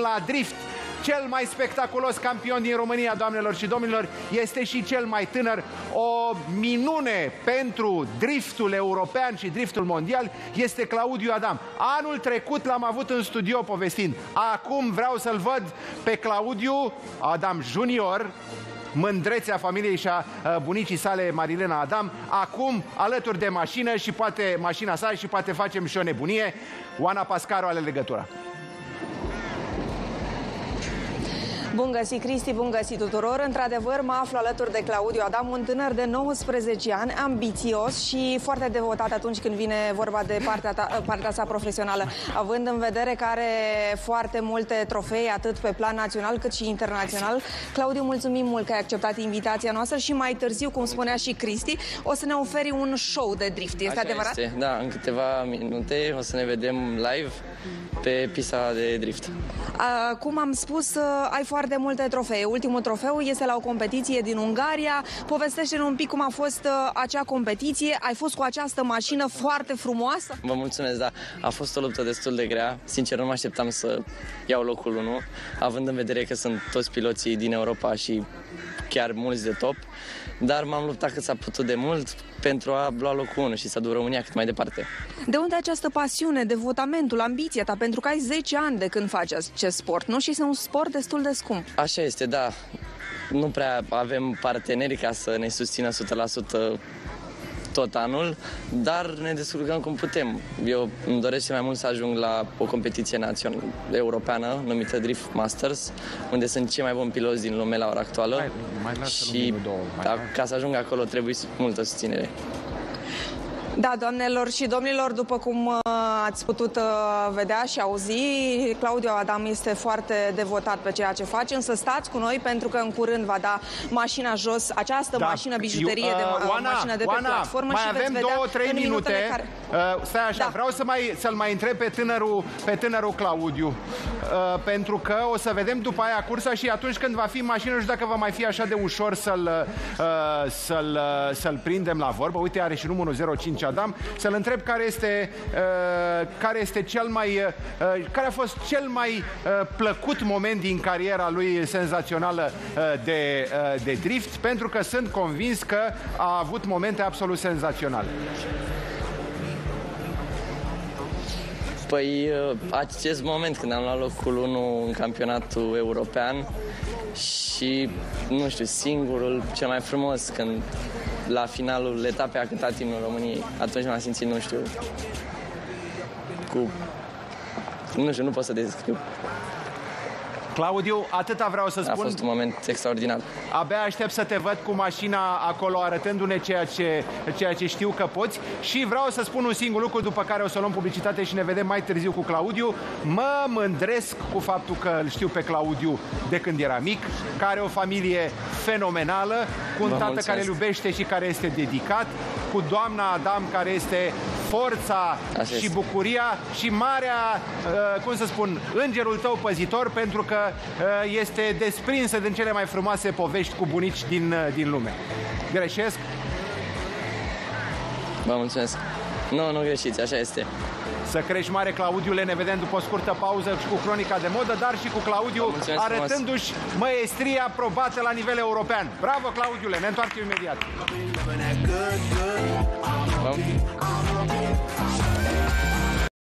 la drift. Cel mai spectaculos campion din România, doamnelor și domnilor, este și cel mai tânăr. O minune pentru driftul european și driftul mondial este Claudiu Adam. Anul trecut l-am avut în studio povestind. Acum vreau să-l văd pe Claudiu Adam Junior, mândrețea familiei și a bunicii sale, Marilena Adam, acum alături de mașină și poate mașina sa și poate facem și o nebunie. Oana Pascaru are legătura. Bun găsit, Cristi, bun găsit tuturor. Într-adevăr, mă aflu alături de Claudiu Adam, un tânăr de 19 ani, ambițios și foarte devotat atunci când vine vorba de partea sa profesională, având în vedere că are foarte multe trofee, atât pe plan național cât și internațional. Claudiu, mulțumim mult că ai acceptat invitația noastră și mai târziu, cum spunea și Cristi, o să ne oferi un show de drift. Este adevărat? Este. Da, în câteva minute o să ne vedem live pe pista de drift. Cum am spus, ai foarte multe trofee. Ultimul trofeu este la o competiție din Ungaria. Povestește-ne un pic cum a fost acea competiție. Ai fost cu această mașină foarte frumoasă? Vă mulțumesc, da. A fost o luptă destul de grea. Sincer, nu mă așteptam să iau locul 1, având în vedere că sunt toți piloții din Europa și chiar mulți de top. Dar m-am luptat cât s-a putut de mult pentru a lua locul 1 și să duc România cât mai departe. De unde această pasiune, devotamentul, ambiția ta? Pentru că ai 10 ani de când faci acest sport, nu? Și este un sport destul de scump. Așa este, da. Nu prea avem parteneri ca să ne susțină 100% tot anul, dar ne descurcăm cum putem. Eu îmi doresc cel mai mult să ajung la o competiție națională europeană numită Drift Masters, unde sunt cei mai buni piloți din lume la ora actuală și ca să ajung acolo trebuie multă susținere. Da, doamnelor și domnilor, după cum ați putut vedea și auzi, Claudiu Adam este foarte devotat pe ceea ce face, însă stați cu noi pentru că în curând va da mașina jos, această mașină bijuterie, mașină de pe platformă mai și avem veți vedea 2-3 minute. Care... Stai așa, da. Vreau să-l mai întreb pe tânărul Claudiu, pentru că o să vedem după aia cursa și atunci când va fi mașină, nu știu dacă va mai fi așa de ușor să-l prindem la vorbă. Uite, are și numărul 05 Adam, să-l întreb care a fost cel mai plăcut moment din cariera lui senzațională de drift, pentru că sunt convins că a avut momente absolut senzaționale. Păi, acest moment când am luat locul 1 în campionatul european și, nu știu, singurul cel mai frumos când la finalul etapei a cântat imnul României. Atunci m-am simțit, nu știu, nu pot să descriu. Claudiu, atâta vreau să spun. A fost un moment extraordinar. Abia aștept să te văd cu mașina acolo arătându-ne ceea ce știu că poți și vreau să spun un singur lucru, după care o să luăm publicitate și ne vedem mai târziu cu Claudiu. Mă mândresc cu faptul că îl știu pe Claudiu de când era mic, care are o familie fenomenală, cu un tată care îl iubește și care este dedicat, cu doamna Adam care este forța și bucuria și marea, cum să spun, îngerul tău păzitor, pentru că este desprinsă din cele mai frumoase povești cu bunici din lume. Greșesc? Vă mulțumesc. Nu greșiți, așa este. Să crești mare, Claudiule, ne vedem după o scurtă pauză și cu Cronica de Modă, dar și cu Claudiu arătându-și măestria probată la nivel european. Bravo, Claudiule, ne întoarcem imediat.